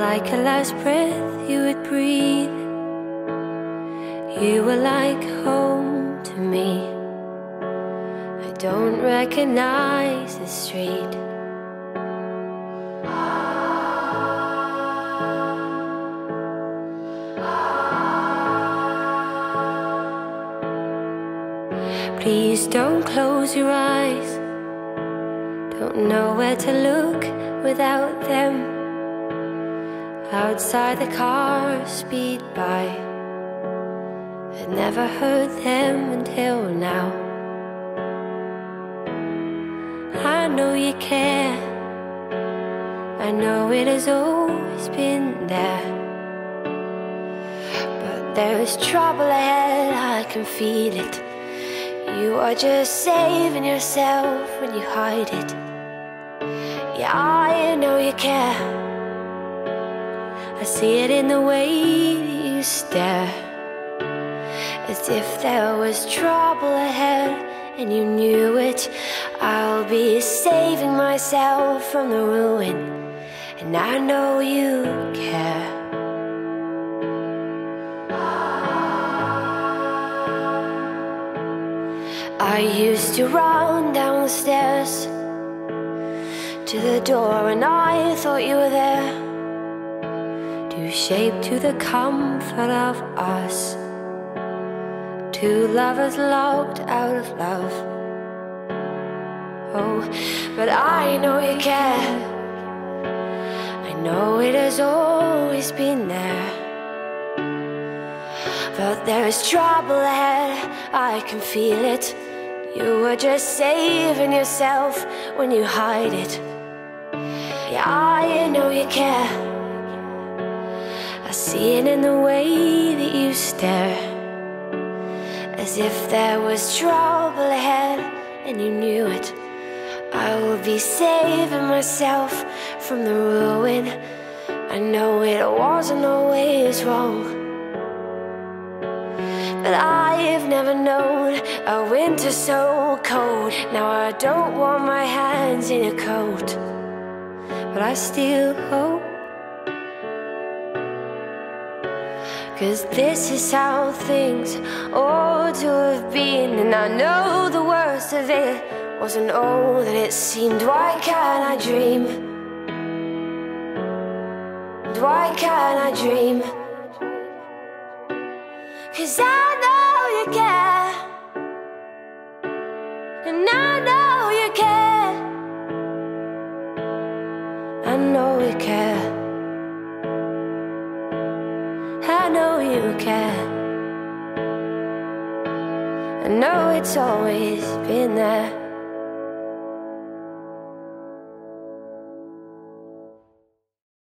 like a last breath you would breathe. You were like home to me. I don't recognize the street. Please don't close your eyes. Don't know where to look without them. Outside the cars speed by. I'd never heard them until now. I know you care. I know it has always been there. But there's trouble ahead, I can feel it. You are just saving yourself when you hide it. Yeah, I know you care. I see it in the way that you stare. As if there was trouble ahead and you knew it. I'll be saving myself from the ruin, and I know you care. I used to run down the stairs to the door, and I thought you were there to shape to the comfort of us, two lovers locked out of love. Oh, but I know you care. I know it has always been there. But there's trouble ahead, I can feel it. You were just saving yourself when you hide it. Yeah, I know you care. I see it in the way that you stare. As if there was trouble ahead and you knew it. I will be saving myself from the ruin. I know it wasn't always wrong, but I've never known a winter so cold. Now I don't want my hands in a coat, but I still hope. 'Cause this is how things ought to have been. And I know the worst of it wasn't all that it seemed. Why can't I dream? Why can't I dream? 'Cause I know you care, and I know you care. I know you care. I know you care. I know it's always been there.